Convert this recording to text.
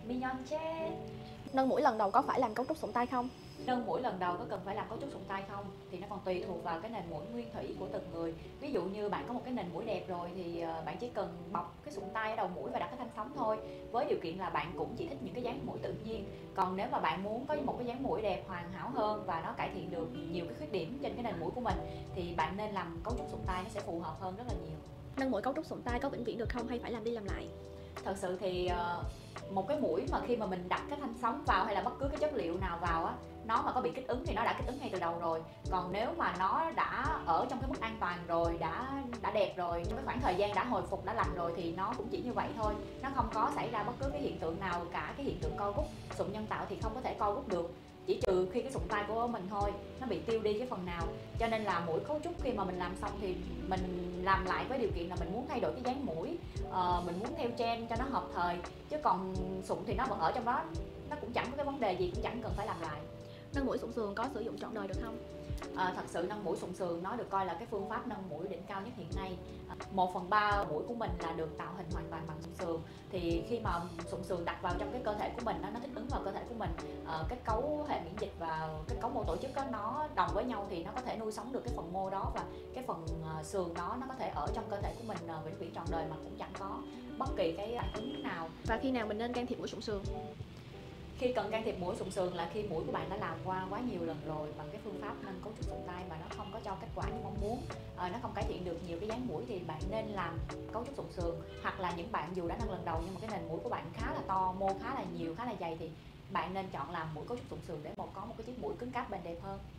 Mignonche. Nâng mũi lần đầu có phải làm cấu trúc sụn tai không? Nâng mũi lần đầu có cần phải làm cấu trúc sụn tai không? Thì nó còn tùy thuộc vào cái nền mũi nguyên thủy của từng người. Ví dụ như bạn có một cái nền mũi đẹp rồi thì bạn chỉ cần bọc cái sụn tai ở đầu mũi và đặt cái thanh sóng thôi. Với điều kiện là bạn cũng chỉ thích những cái dáng mũi tự nhiên. Còn nếu mà bạn muốn có một cái dáng mũi đẹp hoàn hảo hơn và nó cải thiện được nhiều cái khuyết điểm trên cái nền mũi của mình thì bạn nên làm cấu trúc sụn tai, nó sẽ phù hợp hơn rất là nhiều. Nâng mũi cấu trúc sụn tai có vĩnh viễn được không hay phải làm đi làm lại? Thật sự thì một cái mũi mà khi mà mình đặt cái thanh sóng vào hay là bất cứ cái chất liệu nào vào á, nó mà có bị kích ứng thì nó đã kích ứng ngay từ đầu rồi. Còn nếu mà nó đã ở trong cái mức an toàn rồi, đã đẹp rồi, trong cái khoảng thời gian đã hồi phục, đã lành rồi thì nó cũng chỉ như vậy thôi. Nó không có xảy ra bất cứ cái hiện tượng nào cả. Cái hiện tượng co rút, sụn nhân tạo thì không có thể co rút được, chỉ trừ khi cái sụn tai của mình thôi nó bị tiêu đi cái phần nào. Cho nên là mũi cấu trúc khi mà mình làm xong thì mình làm lại với điều kiện là mình muốn thay đổi cái dáng mũi, mình muốn theo trend cho nó hợp thời, chứ còn sụn thì nó vẫn ở trong đó, nó cũng chẳng có cái vấn đề gì, cũng chẳng cần phải làm lại. Nâng mũi sụn sườn có sử dụng trọn đời được không? Thật sự nâng mũi sụn sườn nó được coi là cái phương pháp nâng mũi đỉnh cao nhất hiện nay. 1/3 mũi của mình là được tạo hình hoàn toàn bằng sụn sườn. Thì khi mà sụn sườn đặt vào trong cái cơ thể của mình, nó thích ứng vào cơ thể của mình, kết cấu hệ miễn dịch và kết cấu mô tổ chức đó, nó đồng với nhau thì nó có thể nuôi sống được cái phần mô đó, và cái phần sườn đó nó có thể ở trong cơ thể của mình vĩnh viễn trọn đời mà cũng chẳng có bất kỳ cái phản ứng nào. Và khi nào mình nên can thiệp mũi sụn sườn? Khi cần can thiệp mũi sụn sườn là khi mũi của bạn đã làm qua quá nhiều lần rồi bằng cái phương pháp nâng cấu trúc sụn tai mà nó không có cho kết quả như mong muốn, nó không cải thiện được nhiều cái dáng mũi thì bạn nên làm cấu trúc sụn sườn. Hoặc là những bạn dù đã nâng lần đầu nhưng mà cái nền mũi của bạn khá là to, mô khá là nhiều, khá là dày thì bạn nên chọn làm mũi cấu trúc sụn sườn để có một cái chiếc mũi cứng cáp bền đẹp hơn.